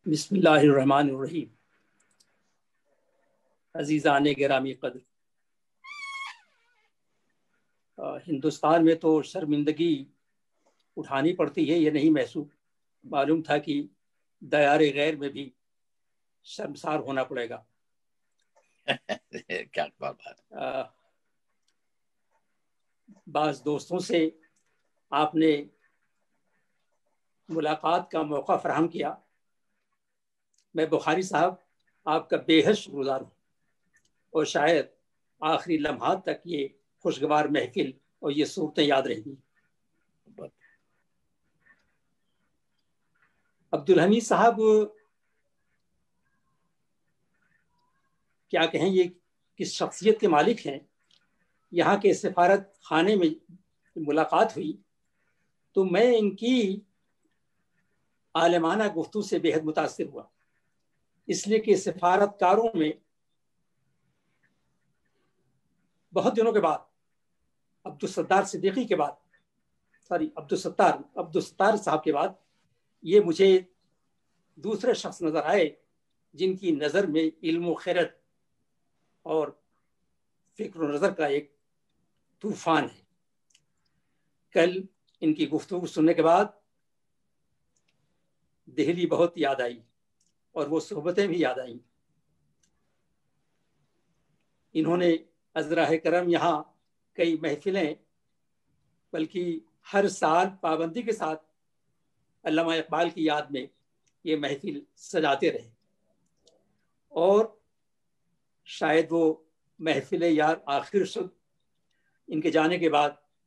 بسم اللہ الرحمن الرحیم۔ عزیزان گرامی قدر، ہندوستان میں تو شرمندگی اٹھانی پڑتی ہے، یہ نہیں محسوس معلوم تھا کہ دیار غیر میں بھی شرمسار ہونا پڑے گا۔ کیا بات۔ بعض دوستوں سے آپ نے ملاقات کا موقع فراہم کیا، میں بخاری صاحب آپ کا بے حد شکر گزار ہوں، اور شاید آخری لمحات تک یہ خوشگوار محفل اور یہ صورتیں یاد رہیں گی۔ عبدالحمید صاحب کیا کہیں، یہ کس شخصیت کے مالک ہیں۔ یہاں کے سفارت خانے میں ملاقات ہوئی تو میں ان کی عالمانہ گفتگو سے بے حد متاثر ہوا، اس لیے کہ سفارتکاروں میں بہت دنوں کے بعد عبدالستار صدیقی کے بعد عبدالستار صاحب کے بعد یہ مجھے دوسرے شخص نظر آئے جن کی نظر میں علم و خیرت اور فکر و نظر کا ایک طوفان ہے۔ کل ان کی گفتگو سننے کے بعد دہلی بہت یاد آئی اور وہ صحبتیں بھی یاد آئیں۔ انہوں نے عذراہ کرم یہاں کئی محفلیں، بلکہ ہر سال پابندی کے ساتھ علامہ اقبال کی یاد میں یہ محفل سجاتے رہے، اور شاید وہ محفل یار آخر شد ان کے جانے کے بعد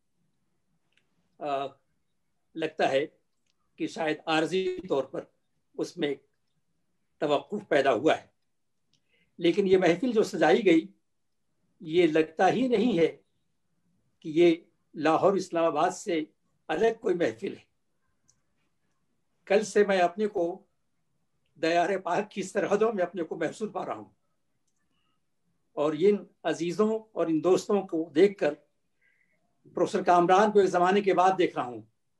لگتا ہے کہ شاید عارضی طور پر اس میں توقف پیدا ہوا ہے، لیکن یہ محفل جو سجائی گئی یہ لگتا ہی نہیں ہے کہ یہ لاہور اسلام آباد سے الگ کوئی محفل ہے۔ کل سے میں اپنے کو دیار پاک کی سرحدوں میں اپنے کو محسوس پا رہا ہوں، اور ان عزیزوں اور ان دوستوں کو دیکھ کر پروفیسر کامران کو ایک زمانے کے بعد دیکھ رہا ہوں۔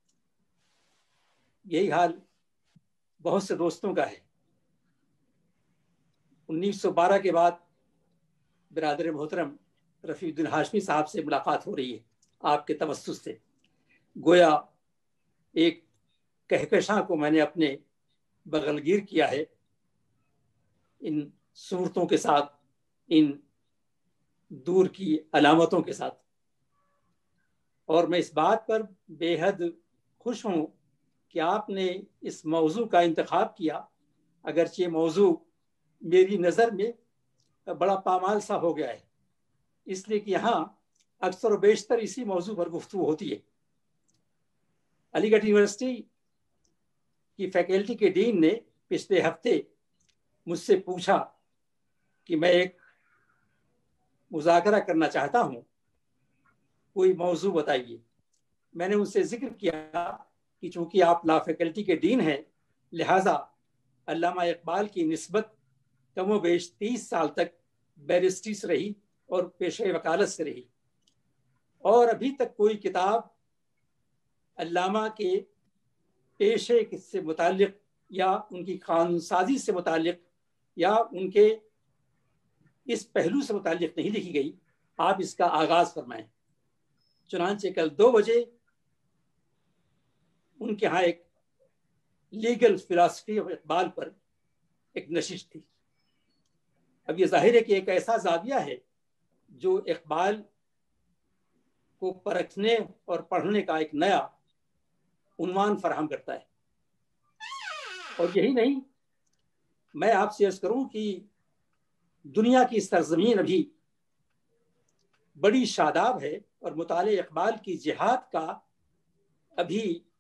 یہی حال بہت سے دوستوں کا ہے۔ 1912 کے بعد برادر محترم رفیع الدین ہاشمی صاحب سے ملاقات ہو رہی ہے آپ کے توسط سے، گویا ایک کہکشاں کو میں نے اپنے بغل گیر کیا ہے ان صورتوں کے ساتھ، ان دور کی علامتوں کے ساتھ، اور میں اس بات پر بے حد خوش ہوں کہ آپ نے اس موضوع کا انتخاب کیا، اگرچہ یہ موضوع میری نظر میں بڑا پامال سا ہو گیا ہے، اس لیے کہ یہاں اکثر و بیشتر اسی موضوع پر گفتگو ہوتی ہے۔ علی گڑھ یونیورسٹی کی فیکلٹی کے ڈین نے پچھلے ہفتے مجھ سے پوچھا کہ میں ایک مذاکرہ کرنا چاہتا ہوں، کوئی موضوع بتائیے۔ میں نے ان سے ذکر کیا کہ چونکہ آپ لا فیکلٹی کے ڈین ہیں، لہٰذا علامہ اقبال کی نسبت کم و بیش 30 سال تک بیرسٹری سے رہی اور پیشہ وکالت سے رہی، اور ابھی تک کوئی کتاب علامہ کے پیشے سے متعلق یا ان کی قانون سازی سے متعلق یا ان کے اس پہلو سے متعلق نہیں لکھی گئی، آپ اس کا آغاز فرمائیں۔ چنانچہ کل 2 بجے ان کے ہاں ایک لیگل فلاسفی آف اقبال پر ایک نشست تھی۔ اب یہ ظاہر ہے کہ ایک ایسا زاویہ ہے جو اقبال کو پرکھنے اور پڑھنے کا ایک نیا عنوان فراہم کرتا ہے۔ اور یہی نہیں، میں آپ سے عرض کروں کہ دنیا کی سرزمین ابھی بڑی شاداب ہے، اور مطالعہ اقبال کی جہاد کا ابھی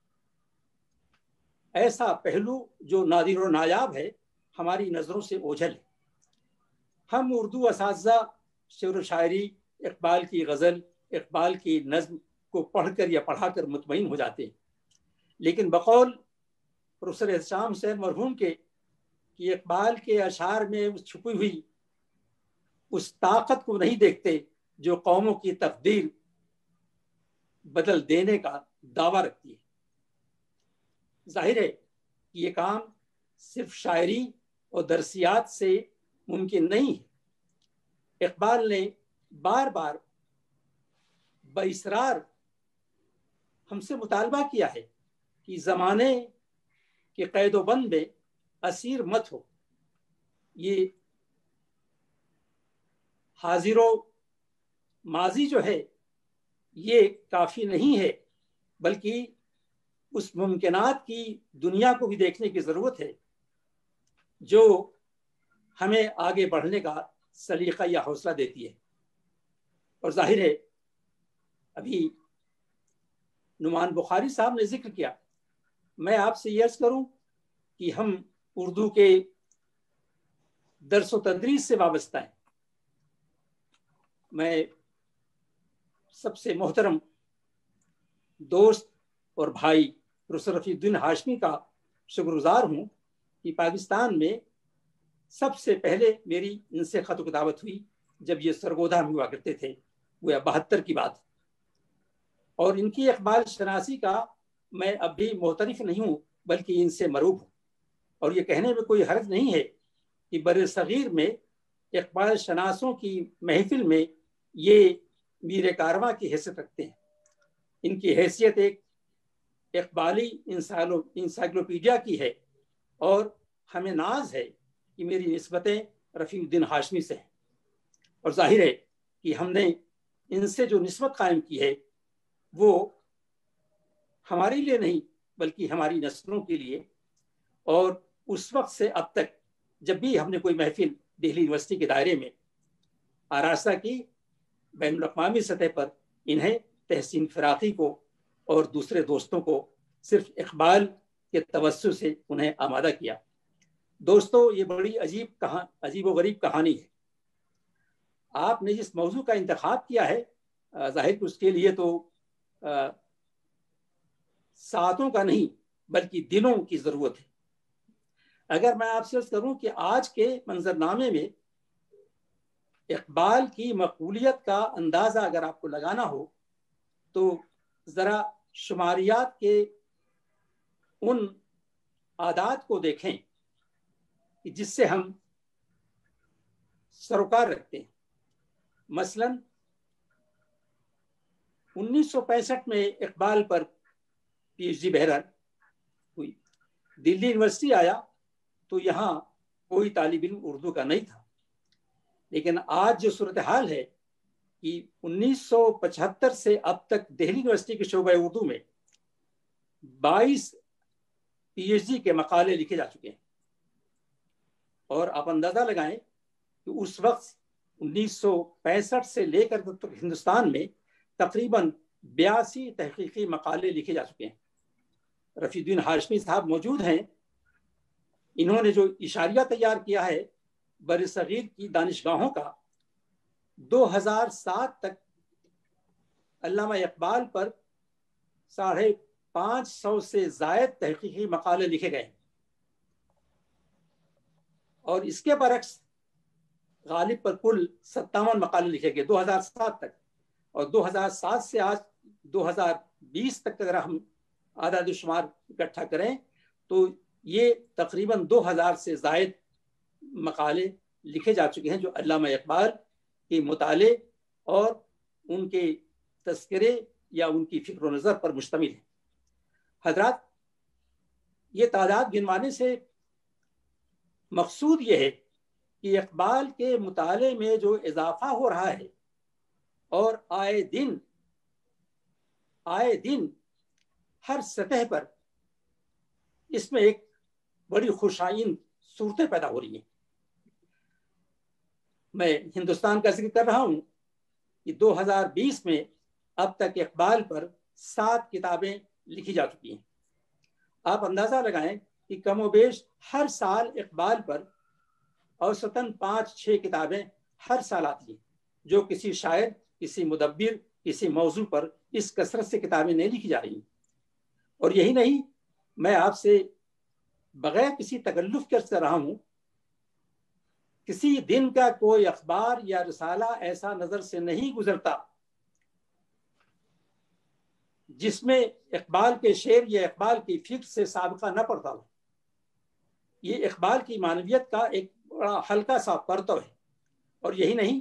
ایسا پہلو جو نادر و نایاب ہے ہماری نظروں سے اوجھل ہے۔ ہم اردو اساتذہ شعر و شاعری، اقبال کی غزل، اقبال کی نظم کو پڑھ کر یا پڑھا کر مطمئن ہو جاتے ہیں، لیکن بقول پروفیسر احتشام حسین مرحوم کے کہ اقبال کے اشعار میں چھپی ہوئی اس طاقت کو نہیں دیکھتے جو قوموں کی تقدیر بدل دینے کا دعویٰ رکھتی ہے۔ ظاہر ہے کہ یہ کام صرف شاعری اور درسیات سے ممکن نہیں ہے۔ اقبال نے بار بار باصرار ہم سے مطالبہ کیا ہے کہ زمانے کے قید و بند میں اسیر مت ہو۔ یہ حاضر و ماضی جو ہے یہ کافی نہیں ہے، بلکہ اس ممکنات کی دنیا کو بھی دیکھنے کی ضرورت ہے جو ہمیں آگے بڑھنے کا سلیقہ یا حوصلہ دیتی ہے۔ اور ظاہر ہے ابھی نعمان بخاری صاحب نے ذکر کیا، میں آپ سے یہ عرض کروں کہ ہم اردو کے درس و تدریس سے وابستہ ہیں۔ میں سب سے محترم دوست اور بھائی پروفیسر رفیع الدین ہاشمی کا شکر گزار ہوں کہ پاکستان میں سب سے پہلے میری ان سے خط و کتابت ہوئی جب یہ سرگودھا میں ہوا کرتے تھے، وہ 72 کی بات، اور ان کی اقبال شناسی کا میں اب بھی معترف نہیں ہوں بلکہ ان سے مروب ہوں۔ اور یہ کہنے میں کوئی حرج نہیں ہے کہ بر صغیر میں اقبال شناسوں کی محفل میں یہ میر کارواں کی حیثیت رکھتے ہیں۔ ان کی حیثیت ایک اقبالی انسائکلوپیڈیا کی ہے، اور ہمیں ناز ہے کہ میری نسبتیں رفیع الدین ہاشمی سے ہیں، اور ظاہر ہے کہ ہم نے ان سے جو نسبت قائم کی ہے وہ ہمارے لیے نہیں بلکہ ہماری نسلوں کے لیے، اور اس وقت سے اب تک جب بھی ہم نے کوئی محفل دہلی یونیورسٹی کے دائرے میں آراستہ کی، بین الاقوامی سطح پر انہیں تحسین فراقی کو اور دوسرے دوستوں کو صرف اقبال کے توسط سے انہیں آمادہ کیا۔ دوستو، یہ بڑی عجیب و غریب کہانی ہے۔ آپ نے جس موضوع کا انتخاب کیا ہے، ظاہر کہ اس کے لیے تو ساعتوں کا نہیں بلکہ دنوں کی ضرورت ہے۔ اگر میں آپ سے عرض کروں کہ آج کے منظرنامے میں اقبال کی مقبولیت کا اندازہ اگر آپ کو لگانا ہو تو ذرا شماریات کے ان اعداد کو دیکھیں کہ جس سے ہم سروکار رکھتے ہیں۔ مثلا 1965 میں اقبال پر پی ایچ ڈی بہرحال ہوئی، دلی یونیورسٹی آیا تو یہاں کوئی طالب علم اردو کا نہیں تھا، لیکن آج جو صورتحال ہے کہ 1975 سے اب تک دہلی یونیورسٹی کے شعبہ اردو میں 22 پی ایچ ڈی کے مقالے لکھے جا چکے ہیں، اور آپ اندازہ لگائیں کہ اس وقت 1965 سے لے کر ہندوستان میں تقریباً 82 تحقیقی مقالے لکھے جا چکے ہیں۔ رفیع الدین ہاشمی صاحب موجود ہیں، انہوں نے جو اشاریہ تیار کیا ہے بر صغیر کی دانشگاہوں کا، 2007 تک علامہ اقبال پر 550 سے زائد تحقیقی مقالے لکھے گئے، اور اس کے برعکس غالب پر کل 57 مقالے لکھے گئے 2007 تک، اور 2007 سے آج 2020 تک اگر ہم اعداد و شمار اکٹھا کریں تو یہ تقریباً 2000 سے زائد مقالے لکھے جا چکے ہیں جو علامہ اقبال کے مطالعے اور ان کے تذکرے یا ان کی فکر و نظر پر مشتمل ہیں۔ حضرات، یہ تعداد گنوانے سے مقصود یہ ہے کہ اقبال کے مطالعے میں جو اضافہ ہو رہا ہے، اور آئے دن ہر سطح پر اس میں ایک بڑی خوشائند صورتیں پیدا ہو رہی ہیں۔ میں ہندوستان کا ذکر کر رہا ہوں کہ 2020 میں اب تک اقبال پر 7 کتابیں لکھی جا چکی ہیں۔ آپ اندازہ لگائیں کہ کم و بیش ہر سال اقبال پر اوسطاً 5-6 کتابیں ہر سال آتی ہیں، جو کسی شاعر، کسی مدبر، کسی موضوع پر اس کثرت سے کتابیں نہیں لکھی جا رہی ہیں۔ اور یہی نہیں، میں آپ سے بغیر کسی تکلف کے عرض کر رہا ہوں، کسی دن کا کوئی اخبار یا رسالہ ایسا نظر سے نہیں گزرتا جس میں اقبال کے شعر یا اقبال کی فکر سے سابقہ نہ پڑتا ہو۔ یہ اقبال کی معنویت کا ایک بڑا ہلکا سا پرتو ہے. اور یہی نہیں،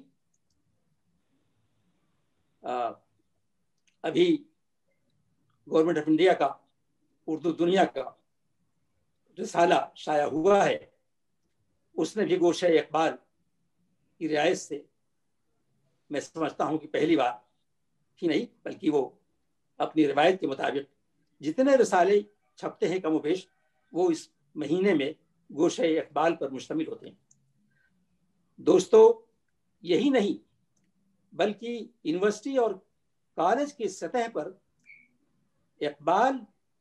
ابھی گورنمنٹ آف انڈیا کا اردو دنیا کا رسالہ شائع ہوا ہے، اس نے بھی گوشہ اقبال کی رعایت سے، میں سمجھتا ہوں کہ پہلی بار ہی نہیں بلکہ وہ اپنی روایت کے مطابق جتنے رسالے چھپتے ہیں کم و بیش وہ اس مہینے میں گوشہ اقبال پر مشتمل ہوتے ہیں. دوستو، یہی نہیں بلکہ یونیورسٹی اور کالج کی سطح پر اقبال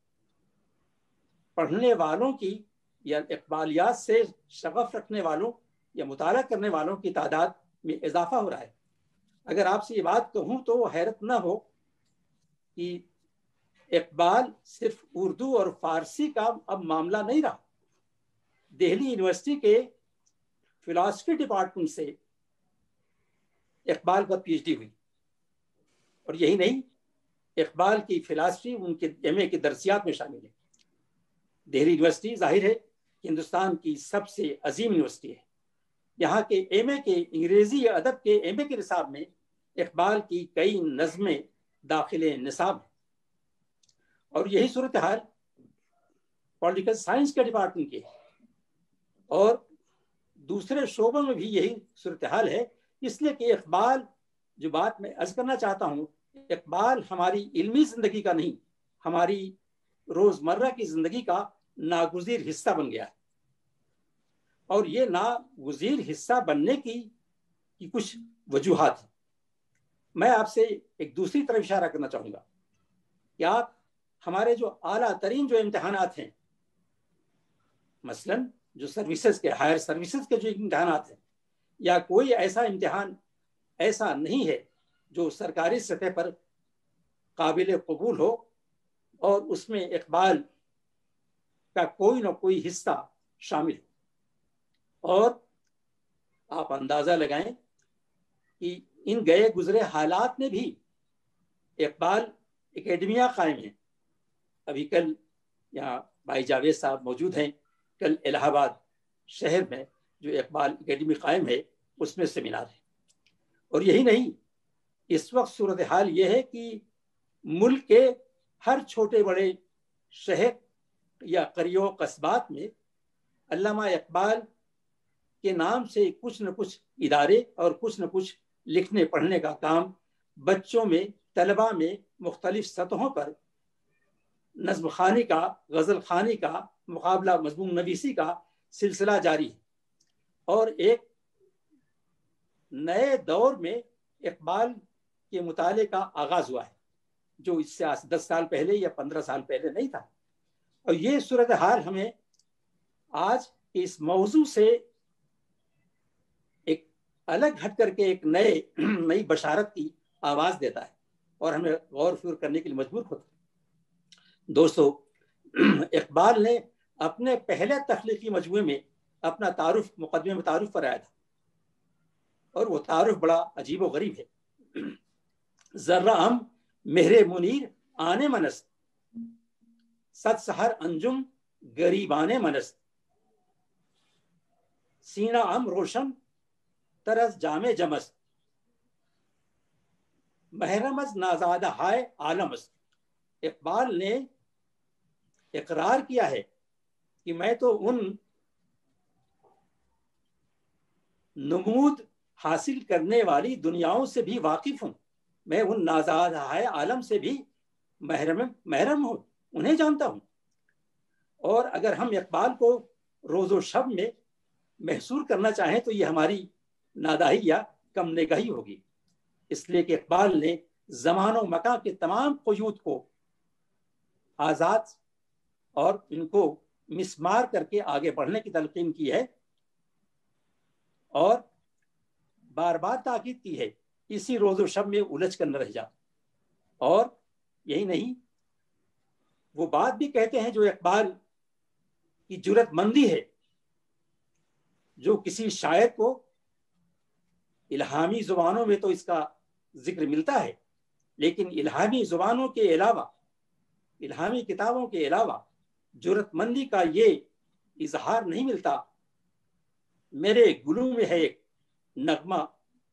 پڑھنے والوں کی یا اقبالیات سے شغف رکھنے والوں یا مطالعہ کرنے والوں کی تعداد میں اضافہ ہو رہا ہے. اگر آپ سے یہ بات کہوں تو حیرت نہ ہو کہ اقبال صرف اردو اور فارسی کا اب معاملہ نہیں رہا. دہلی یونیورسٹی کے فلاسفی ڈپارٹمنٹ سے اقبال پر پی ایچ ڈی ہوئی، اور یہی نہیں، اقبال کی فلاسفی ان کے ایم اے کی درسیات میں شامل ہے. دہلی یونیورسٹی ظاہر ہے ہندوستان کی سب سے عظیم یونیورسٹی ہے. یہاں کے ایم اے کے انگریزی ادب کے ایم اے کے نصاب میں اقبال کی کئی نظمیں داخل نصاب ہیں. اور یہی صورتحال پولیٹیکل سائنس کے ڈپارٹمنٹ کی ہے، اور دوسرے شعبوں میں بھی یہی صورتحال ہے. اس لیے کہ اقبال، جو بات میں عرض کرنا چاہتا ہوں، اقبال ہماری علمی زندگی کا نہیں، ہماری روزمرہ کی زندگی کا ناگزیر حصہ بن گیا ہے. اور یہ ناگزیر حصہ بننے کی کچھ وجوہات ہیں. میں آپ سے ایک دوسری طرف اشارہ کرنا چاہوں گا کہ آپ ہمارے جو اعلیٰ ترین جو امتحانات ہیں، مثلا جو سروسز کے، ہائر سروسز کے جو امتحانات ہیں، یا کوئی ایسا امتحان ایسا نہیں ہے جو سرکاری سطح پر قابل قبول ہو اور اس میں اقبال کا کوئی نہ کوئی حصہ شامل ہو. اور آپ اندازہ لگائیں کہ ان گئے گزرے حالات میں بھی اقبال اکیڈمیا قائم ہیں. ابھی کل یہاں بھائی جاوید صاحب موجود ہیں، کل الہ آباد شہر میں جو اقبال اکیڈمی قائم ہے اس میں سیمینار ہے. اور یہی نہیں، اس وقت صورتحال یہ ہے کہ ملک کے ہر چھوٹے بڑے شہر یا قریوں قصبات میں علامہ اقبال کے نام سے کچھ نہ کچھ ادارے اور کچھ نہ کچھ لکھنے پڑھنے کا کام بچوں میں، طلباء میں مختلف سطحوں پر نظم خوانی کا، غزل خوانی کا، مقابلہ مضمون نویسی کا سلسلہ جاری ہے. اور ایک نئے دور میں اقبال کے مطالعے کا آغاز ہوا ہے جو اس سے 10 سال پہلے یا 15 سال پہلے نہیں تھا. اور یہ صورتحال ہمیں آج اس موضوع سے ایک الگ ہٹ کر کے ایک نئی بشارت کی آواز دیتا ہے اور ہمیں غور فکر کرنے کے لیے مجبور ہوتا ہے. دوستو، اقبال نے اپنے پہلے تخلیقی مجموعے میں اپنا تعارف، مقدمے میں تعارف پر آیا تھا، اور وہ تعارف بڑا عجیب و غریب ہے. ذرہ ہم مہر منیر آنے منست، صد سحر انجم گریبانے منست، سینہ ہم روشن طرز جام جمست، محرم از نازادہ ہائے عالم است. اقبال نے اقرار کیا ہے کہ میں تو ان نمود حاصل کرنے والی دنیاؤں سے بھی واقف ہوں، میں ان نازادہ ہائے عالم سے بھی محرم ہوں، انہیں جانتا ہوں. اور اگر ہم اقبال کو روز و شب میں محصور کرنا چاہیں تو یہ ہماری ناداہی یا کم نگاہی ہوگی. اس لیے کہ اقبال نے زمان و مکان کے تمام قیود کو آزاد اور ان کو مسمار کر کے آگے بڑھنے کی تلقین کی ہے، اور بار بار تاکید کی ہے اسی روز و شب میں الجھ کر نہ رہ جا. اور یہی نہیں، وہ بات بھی کہتے ہیں جو اقبال کی جرات مندی ہے، جو کسی شاعر کو الہامی زبانوں میں تو اس کا ذکر ملتا ہے، لیکن الہامی زبانوں کے علاوہ، الہامی کتابوں کے علاوہ جرات مندی کا یہ اظہار نہیں ملتا. میرے گلو میں ہے ایک نغمہ،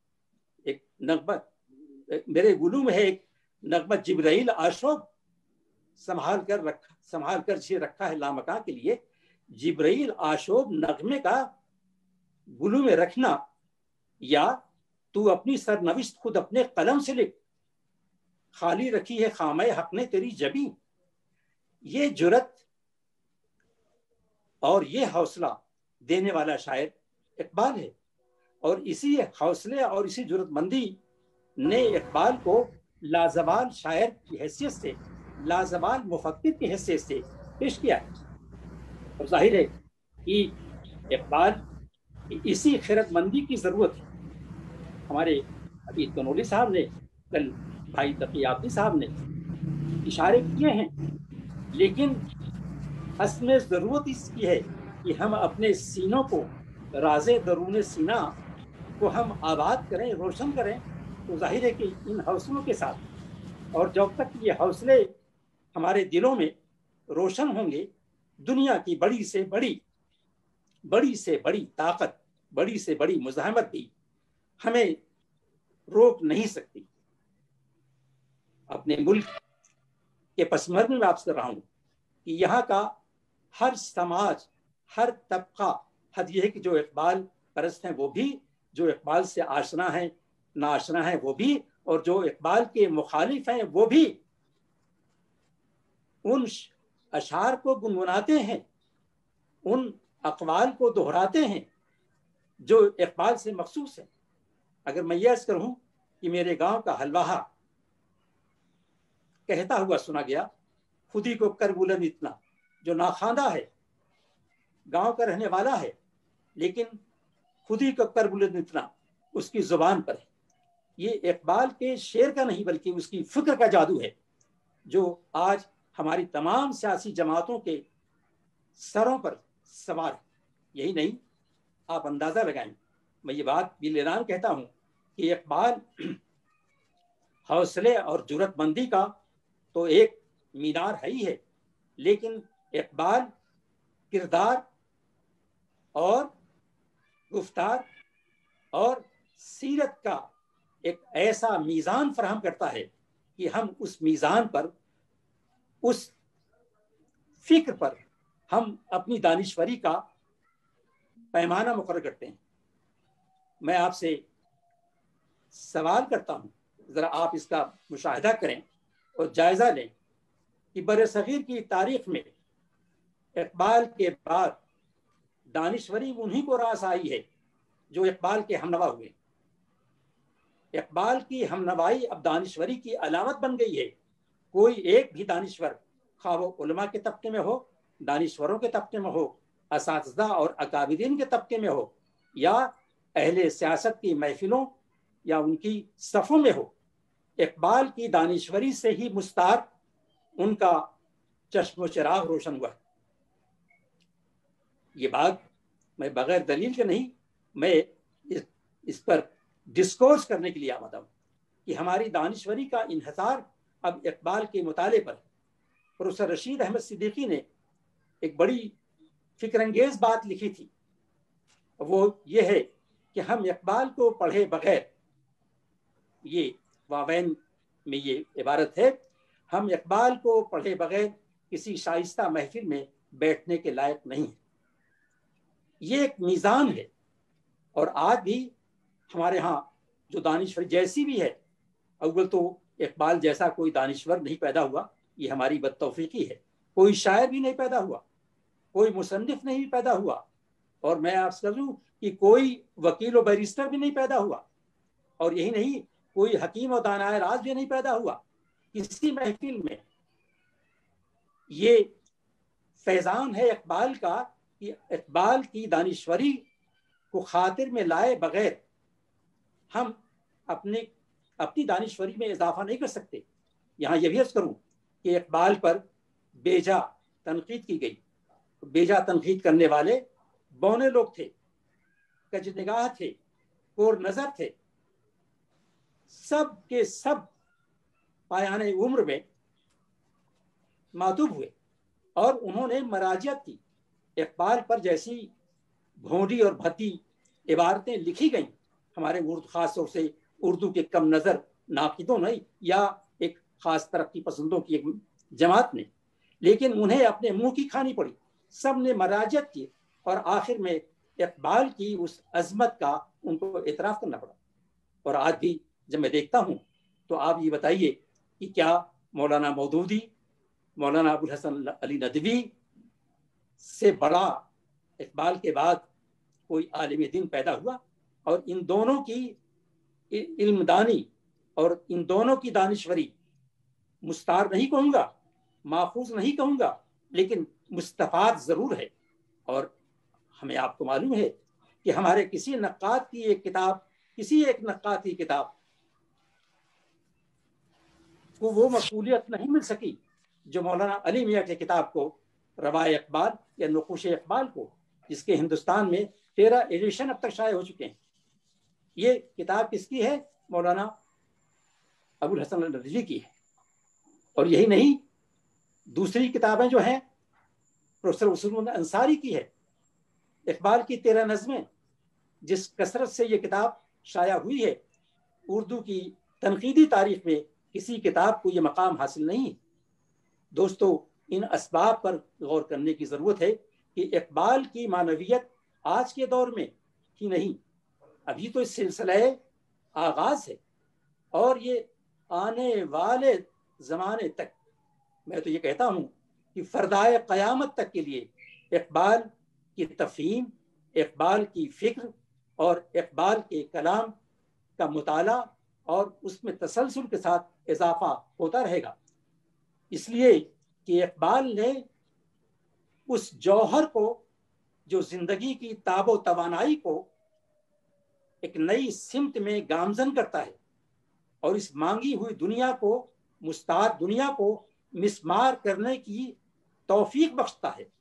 میرے گلو میں ہے ایک نغمہ جبرائیل آشوب، سنبھال کر جسے رکھا ہے لامکاں کے لیے. جبرائیل آشوب نغمے کا گلو میں رکھنا، یا تو اپنی سرنوشت خود اپنے قلم سے لکھ، خالی رکھی ہے خامہ حق نے تیری جبیں. یہ جرت اور یہ حوصلہ دینے والا شاعر اقبال ہے، اور اسی حوصلے اور اسی جرت مندی نے اقبال کو لازوال شاعر کی حیثیت سے، لازوال مفکر کی حیثیت سے پیش کیا ہے. اور ظاہر ہے کہ اقبال اسی خیرت مندی کی ضرورت ہے. ہمارے ابھی کنولی صاحب نے، کل بھائی تقی آبدی صاحب نے اشارے کیے ہیں، لیکن اصل میں ضرورت اس کی ہے کہ ہم اپنے سینوں کو، راز درون سینہ کو ہم آباد کریں، روشن کریں. تو ظاہر ہے کہ ان حوصلوں کے ساتھ، اور جب تک یہ حوصلے ہمارے دلوں میں روشن ہوں گے، دنیا کی بڑی سے بڑی طاقت، بڑی سے بڑی مزاحمت بھی ہمیں روک نہیں سکتی. اپنے ملک کے پس منظر میں آپ سے کر رہا ہوں کہ یہاں کا ہر سماج، ہر طبقہ، حد یہ ہے کہ جو اقبال پرست ہیں وہ بھی، جو اقبال سے آشنا ہیں ناشنا ہیں وہ بھی، اور جو اقبال کے مخالف ہیں وہ بھی ان اشعار کو گنگناتے ہیں، ان اقوال کو دہراتے ہیں جو اقبال سے مخصوص ہیں. اگر میں یہ عرض کروں کہ میرے گاؤں کا حلواہا کہتا ہوا سنا گیا، خودی کو کر بلند اتنا، جو ناخواندہ ہے، گاؤں کا رہنے والا ہے، لیکن خودی کو کر بلند اتنا اس کی زبان پر ہے. یہ اقبال کے شعر کا نہیں بلکہ اس کی فکر کا جادو ہے، جو آج ہماری تمام سیاسی جماعتوں کے سروں پر سوار ہے. یہی نہیں، آپ اندازہ لگائیں، میں یہ بات بالاعلان کہتا ہوں کہ اقبال حوصلے اور جرت مندی کا تو ایک مینار ہے ہی ہے، لیکن اقبال کردار اور گفتار اور سیرت کا ایک ایسا میزان فراہم کرتا ہے کہ ہم اس میزان پر، اس فکر پر ہم اپنی دانشوری کا پیمانہ مقرر کرتے ہیں. میں آپ سے سوال کرتا ہوں، ذرا آپ اس کا مشاہدہ کریں اور جائزہ لیں کہ برصغیر کی تاریخ میں اقبال کے بعد دانشوری انہی کو راس آئی ہے جو اقبال کے ہمنوا ہوئے. اقبال کی ہمنوائی اب دانشوری کی علامت بن گئی ہے. کوئی ایک بھی دانشور، خواہ وہ علماء کے طبقے میں ہو، دانشوروں کے طبقے میں ہو، اساتذہ اور اکابرین کے طبقے میں ہو، یا اہل سیاست کی محفلوں یا ان کی صفوں میں ہو، اقبال کی دانشوری سے ہی مستار ان کا چشم و چراغ روشن ہوا. یہ بات میں بغیر دلیل کے نہیں، میں اس پر ڈسکورس کرنے کے لیے آمدہ ہوں کہ ہماری دانشوری کا انحصار اب اقبال کے مطالعے پر. پروفیسر رشید احمد صدیقی نے ایک بڑی فکر انگیز بات لکھی تھی، وہ یہ ہے کہ ہم اقبال کو پڑھے بغیر، یہ واوین میں یہ عبارت ہے، ہم اقبال کو پڑھے بغیر کسی شائستہ محفل میں بیٹھنے کے لائق نہیں ہیں. یہ ایک میزان ہے. اور آج بھی ہمارے ہاں جو دانشور جیسی بھی ہے، اول تو اقبال جیسا کوئی دانشور نہیں پیدا ہوا، یہ ہماری بدتوفیقی ہے. کوئی شاعر بھی نہیں پیدا ہوا، کوئی مصنف نہیں پیدا ہوا، اور میں آپ سے کہوں کہ کوئی وکیل و بیرسٹر بھی نہیں پیدا ہوا، اور یہی نہیں، کوئی حکیم و دانائے راز بھی نہیں پیدا ہوا. کسی محفل میں یہ فیضان ہے اقبال کا کہ اقبال کی دانشوری کو خاطر میں لائے بغیر ہم اپنی دانشوری میں اضافہ نہیں کر سکتے. یہاں یہ بھی عرض کروں کہ اقبال پر بیجا تنقید کی گئی. بیجا تنقید کرنے والے بونے لوگ تھے، کج نگاہ تھے، کور نظر تھے، سب کے سب پایان عمر میں معطوب ہوئے، اور انہوں نے مراجعت کی اقبال پر جیسی بھونڈی اور بھتی عبارتیں لکھی گئیں ہمارے اردو، خاص طور سے اردو کے کم نظر ناقدوں نے یا ایک خاص ترقی پسندوں کی ایک جماعت نے، لیکن انہیں اپنے منہ کی کھانی پڑی، سب نے مراجعت کی اور آخر میں اقبال کی اس عظمت کا ان کو اعتراف کرنا پڑا۔ اور آج بھی جب میں دیکھتا ہوں تو آپ یہ بتائیے کہ کیا مولانا مودودی، مولانا ابوالحسن علی ندوی سے بڑا اقبال کے بعد کوئی عالم دین پیدا ہوا؟ اور ان دونوں کی علم دانی اور ان دونوں کی دانشوری مستعار نہیں کہوں گا، ماخوذ نہیں کہوں گا، لیکن مستفاد ضرور ہے۔ اور ہمیں آپ کو معلوم ہے کہ ہمارے کسی نقاد کی ایک کتاب، کسی ایک نقاد کی کتاب کو وہ مقبولیت نہیں مل سکی جو مولانا علی میاں کی کتاب کو، روائے اقبال یا نقوش اقبال کو، جس کے ہندوستان میں 13 ایڈیشن اب تک شائع ہو چکے ہیں۔ یہ کتاب کس کی ہے؟ مولانا ابوالحسن ندوی کی ہے۔ اور یہی نہیں، دوسری کتابیں جو ہیں پروفیسر وصول محمد انصاری کی ہے، اقبال کی 13 نظمیں، جس کثرت سے یہ کتاب شائع ہوئی ہے، اردو کی تنقیدی تاریخ میں کسی کتاب کو یہ مقام حاصل نہیں۔ دوستو، ان اسباب پر غور کرنے کی ضرورت ہے کہ اقبال کی معنویت آج کے دور میں ہی نہیں، ابھی تو اس سلسلہ آغاز ہے، اور یہ آنے والے زمانے تک، میں تو یہ کہتا ہوں کہ فردائے قیامت تک کے لیے اقبال کی تفہیم، اقبال کی فکر اور اقبال کے کلام کا مطالعہ اور اس میں تسلسل کے ساتھ اضافہ ہوتا رہے گا، اس لیے کہ اقبال نے اس جوہر کو، جو زندگی کی تاب و توانائی کو ایک نئی سمت میں گامزن کرتا ہے اور اس مانگی ہوئی دنیا کو، مستعار دنیا کو مسمار کرنے کی توفیق بخشتا ہے،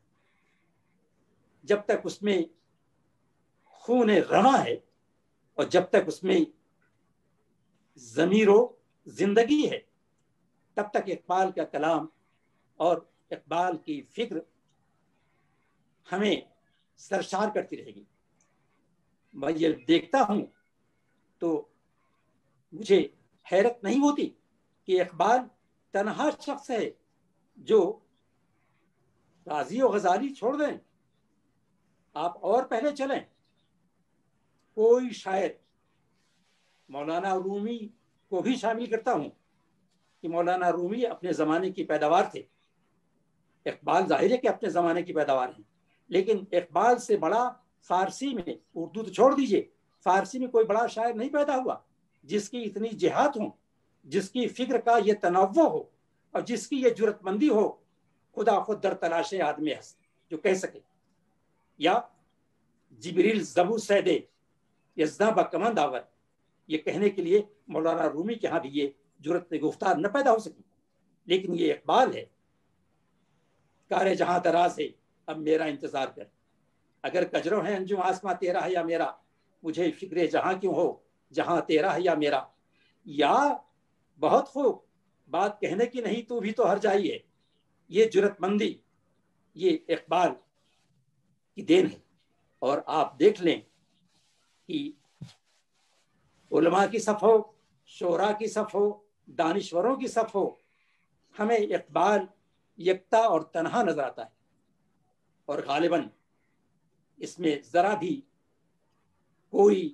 جب تک اس میں خون رواں ہے اور جب تک اس میں ضمیر و زندگی ہے، تب تک اقبال کا کلام اور اقبال کی فکر ہمیں سرشار کرتی رہے گی۔ میں یہ دیکھتا ہوں تو مجھے حیرت نہیں ہوتی کہ اقبال تنہا شخص ہے جو رازی و غزالی چھوڑ دیں، آپ اور پہلے چلیں، کوئی شاعر، مولانا رومی کو بھی شامل کرتا ہوں کہ مولانا رومی اپنے زمانے کی پیداوار تھے، اقبال ظاہر ہے کہ اپنے زمانے کی پیداوار ہیں، لیکن اقبال سے بڑا فارسی میں، اردو تو چھوڑ دیجئے، فارسی میں کوئی بڑا شاعر نہیں پیدا ہوا جس کی اتنی جہات ہوں، جس کی فکر کا یہ تنوع ہو اور جس کی یہ جرت مندی ہو، خدا خود در تلاش آدمی ہست، جو کہہ سکے، یا جبریل زبو سیدے یزداں با کمند آور، یہ کہنے کے لیے مولانا رومی کے ہاں بھی یہ جرت گفتار نہ پیدا ہو سکی، لیکن یہ اقبال ہے۔ کار جہاں دراز ہے اب میرا انتظار کر، اگر کجرو ہے انجم آسماں تیرا ہے یا میرا، مجھے فکر جہاں کیوں ہو جہاں تیرا ہے یا میرا، یا بہت خوب بات کہنے کی نہیں تو بھی تو ہر جائی ہے، یہ جرت مندی یہ اقبال کی دین ہے۔ اور آپ دیکھ لیں کہ علماء کی صف ہو، شعراء کی صف ہو، دانشوروں کی صف ہو، ہمیں اقبال یکتا اور تنہا نظر آتا ہے، اور غالباً اس میں ذرا بھی کوئی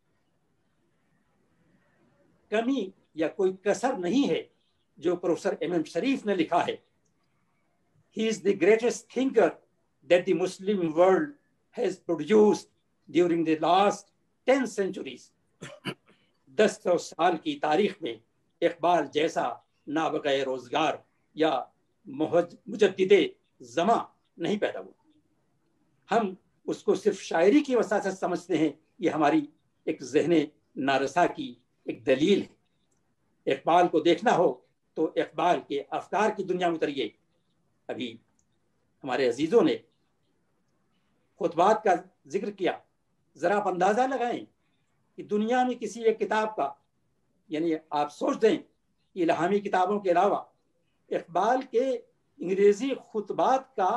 کمی یا کوئی کسر نہیں ہے جو پروفیسر ایم ایم شریف نے لکھا ہے، He is the greatest thinker that the Muslim world has produced during the last 10 centuries. 10 سال کی تاریخ میں اقبال جیسا نابغہ روزگار یا مجدد زماں نہیں پیدا ہوا۔ ہم اس کو صرف شاعری کی وساطت سمجھتے ہیں، یہ ہماری ایک ذہن نارسا کی ایک دلیل ہے۔ اقبال کو دیکھنا ہو تو اقبال کے افکار کی دنیا میں اتریے۔ ابھی ہمارے عزیزوں نے خطبات کا ذکر کیا، ذرا آپ اندازہ لگائیں کہ دنیا میں کسی ایک کتاب کا، یعنی آپ سوچ دیں کہ الہامی کتابوں کے علاوہ اقبال کے انگریزی خطبات کا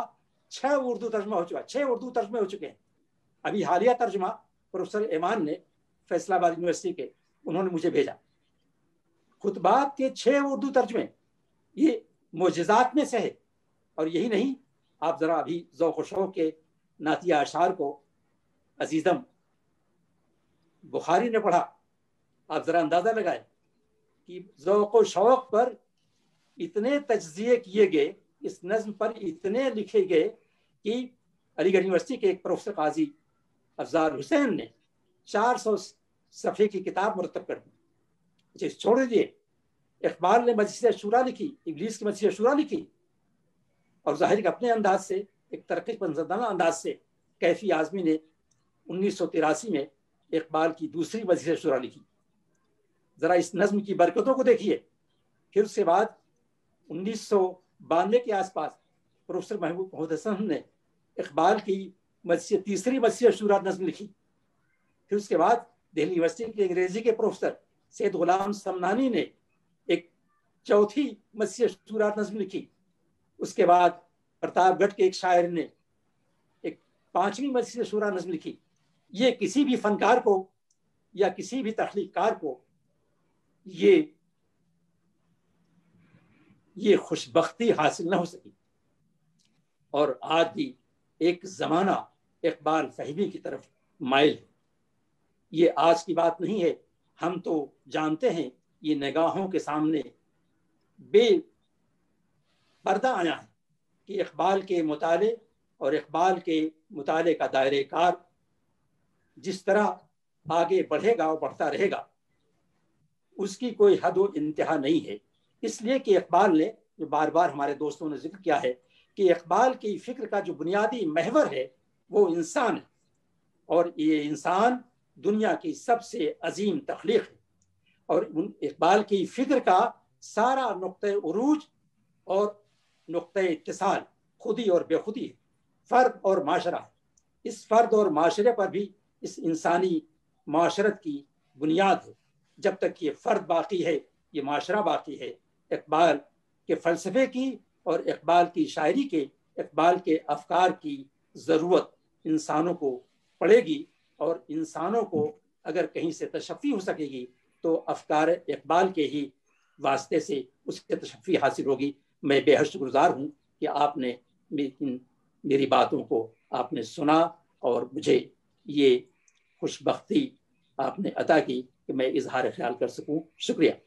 6 उर्दू तर्जमा हो चुका, 6 उर्दू तर्जमे हो चुके हैं। अभी हालिया तर्जमा प्रोफेसर ईमान ने फैसलाबाद यूनिवर्सिटी के, उन्होंने मुझे भेजा। खुतबात के 6 उर्दू तर्जमे, ये मोजज़ात में से है। और यही नहीं, आप ज़रा अभी ज़ौक़ व शौक़ के नातिया अशार को अजीज़म बुखारी ने पढ़ा, आप ज़रा अंदाज़ा लगाएं कि ज़ौक़ व शौक़ पर इतने तज्ज़िये किए गए, इस नज़्म पर इतने लिखे गए कि अलीगढ़ यूनिवर्सिटी के एक प्रोफेसर काजी अफजार हुसैन ने 400 सफ़े की किताब मुरतब कर दी। छोड़ दीजिए, इकबाल ने मजलिस शूरा लिखी, इब्लीस की मजलिस शूरा लिखी, और ज़ाहिर के अपने अंदाज से, एक तरक्की पंसदाना अंदाज से कैफी आज़मी ने 1983 में इकबाल की दूसरी मजलिस शूरा लिखी। ज़रा इस नज़्म की बरकतों को देखिए। फिर उसके बाद 1992 के आसपास प्रोफेसर महमूद हसन ने इकबाल की तीसरी मजलिस शूरा नज़्म लिखी। फिर उसके बाद दिल्ली यूनिवर्सिटी के अंग्रेजी के प्रोफेसर सैयद गुलाम समनानी ने एक चौथी मजलिस शूरा नज़्म लिखी। उसके बाद प्रतापगढ़ के एक शायर ने एक 5वीं मजलिस शूरा नज़्म लिखी। ये किसी भी फनकार को या किसी भी तख्लीक़कार को ये खुशबख्ती हासिल न हो सकी। और आज भी एक ज़माना इकबाल फहमी की तरफ माइल है। ये आज की बात नहीं है, हम तो जानते हैं ये निगाहों के सामने बेपर्दा आया है कि इकबाल के मुताले और इकबाल के मुताले का दायरे कार जिस तरह आगे बढ़ेगा और बढ़ता रहेगा, उसकी कोई हद व इंतहा नहीं है। इसलिए कि इकबाल ने, जो बार बार हमारे दोस्तों ने जिक्र किया है कि इकबाल की फ़िक्र का जो बुनियादी महवर है वो इंसान है, और ये इंसान दुनिया की सबसे अजीम तख्लीक है। और इकबाल की फ़िक्र का सारा नुक्ते उरूज और नुक्ते इत्तिसाल खुदी और बेखुदी है, फ़र्द और माशरा है। इस फ़र्द और माशरे पर भी इस इंसानी माशरत की बुनियाद है। जब तक ये फ़र्द बाकी है, ये माशरा बाकी है। इकबाल के फ़लसफ़े की और इकबाल की शायरी के, इकबाल के अफ़कार की ज़रूरत इंसानों को पड़ेगी, और इंसानों को अगर कहीं से तशफ़ी हो सकेगी तो अफ़कार इकबाल के ही वास्ते से उसके तशफ़ी हासिल होगी। मैं बेहद शुक्रगुज़ार हूँ कि आपने मेरी बातों को आपने सुना और मुझे ये खुशबख्ती आपने अता की कि मैं इजहार ख्याल कर सकूँ। शुक्रिया।